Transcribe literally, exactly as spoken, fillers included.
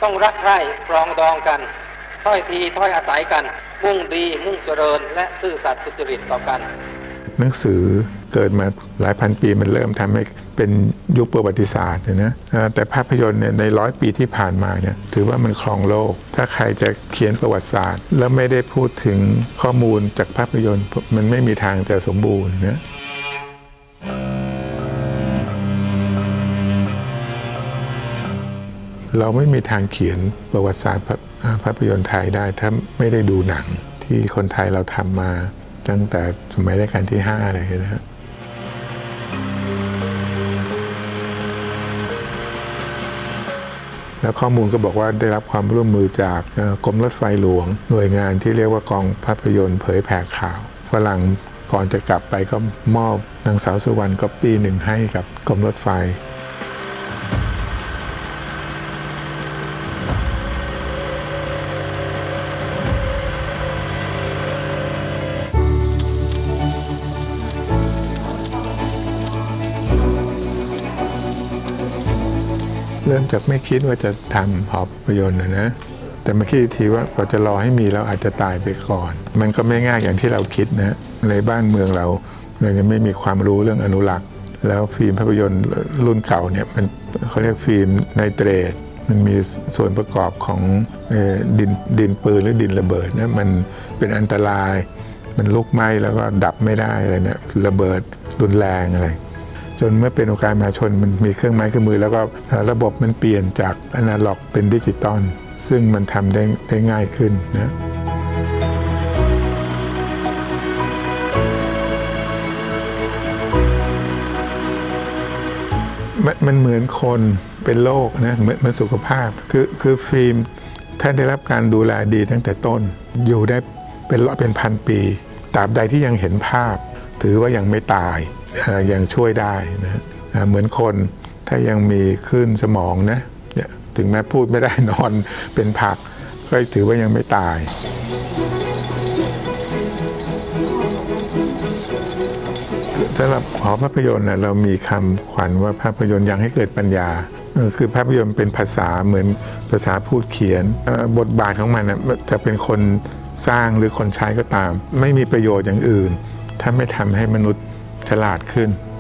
ต้องรักใคร่ปรองดองกันถ้อยทีถ้อยอาศัยกันมุ่งดีมุ่งเจริญและซื่อสัตย์สุจริตต่อกันหนังสือเกิดมาหลายพันปีมันเริ่มทำให้เป็นยุคประวัติศาสตร์นะแต่ภาพยนตร์เนี่ยในร้อยปีที่ผ่านมาเนี่ยถือว่ามันครองโลกถ้าใครจะเขียนประวัติศาสตร์แล้วไม่ได้พูดถึงข้อมูลจากภาพยนตร์มันไม่มีทางจะสมบูรณ์นะเราไม่มีทางเขียนประวัติศาสตร์ภาพยนตร์ไทยได้ถ้าไม่ได้ดูหนังที่คนไทยเราทำมาตั้งแต่สมัยรัชกาลที่ห้าอะไรนะฮะแล้วข้อมูลก็บอกว่าได้รับความร่วมมือจากกรมรถไฟหลวงหน่วยงานที่เรียกว่ากองภาพยนตร์เผยแผ่ข่าวฝรั่งก่อนจะกลับไปก็มอบนางสาวสุวรรณก๊อปปี้หนึ่งให้กับกรมรถไฟเริ่มจากไม่คิดว่าจะทำหอภาพยนตร์นะนะแต่มาคิดทีว่าเราจะรอให้มีแล้วอาจจะตายไปก่อนมันก็ไม่ง่ายอย่างที่เราคิดนะในบ้านเมืองเราเรายังไม่มีความรู้เรื่องอนุรักษ์แล้วฟิล์มภาพยนตร์รุ่นเก่าเนี่ยมันเขาเรียกฟิล์มไนเตรตมันมีส่วนประกอบของดินดินปืนหรือดินระเบิดนะมันเป็นอันตรายมันลุกไหม้แล้วก็ดับไม่ได้อะไรเนี่ยระเบิดรุนแรงอะไรจนเมื่อเป็นองค์การมหาชนมันมีเครื่องไม้เครื่องมือแล้วก็ระบบมันเปลี่ยนจากอนาล็อกเป็นดิจิตอลซึ่งมันทำได้ได้ง่ายขึ้นนะมันเหมือนคนเป็นโรคนะเหมือนมันสุขภาพคือคือฟิล์มถ้าได้รับการดูแลดีตั้งแต่ต้นอยู่ได้เป็นร้อยเป็นพันปีตราบใดที่ยังเห็นภาพถือว่ายังไม่ตายยังช่วยได้นะเหมือนคนถ้ายังมีคลื่นสมองนะถึงแม้พูดไม่ได้นอนเป็นผักก็ถือว่ายังไม่ตายสำหรับหอภาพยนตร์นะเรามีคำขวัญว่าภาพยนตร์ยังให้เกิดปัญญาคือภาพยนตร์เป็นภาษาเหมือนภาษาพูดเขียนบทบาทของมันนะจะเป็นคนสร้างหรือคนใช้ก็ตามไม่มีประโยชน์อย่างอื่นถ้าไม่ทำให้มนุษย์ฉลาดขึ้น